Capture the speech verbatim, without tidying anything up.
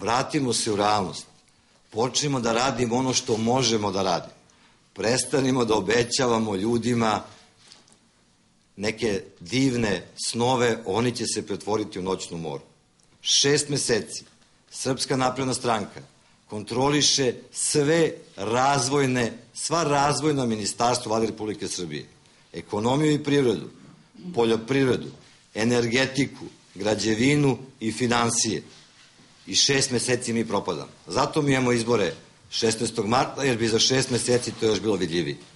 vratimo se u realnost. Počnemo da radimo ono što možemo da radimo. Prestanimo da obećavamo ljudima neke divne snove, oni će se pretvoriti u noćnu moru. Šest meseci Srpska napredna stranka kontroliše sve razvojne, sva razvojna ministarstva Vlade Republike Srbije. Ekonomiju i privredu, poljoprivredu, energetiku, građevinu i finansije. I šest meseci mi propadamo. Zato mi imamo izbore šesnaestog marta, jer bi za šest meseci to još bilo vidljivije.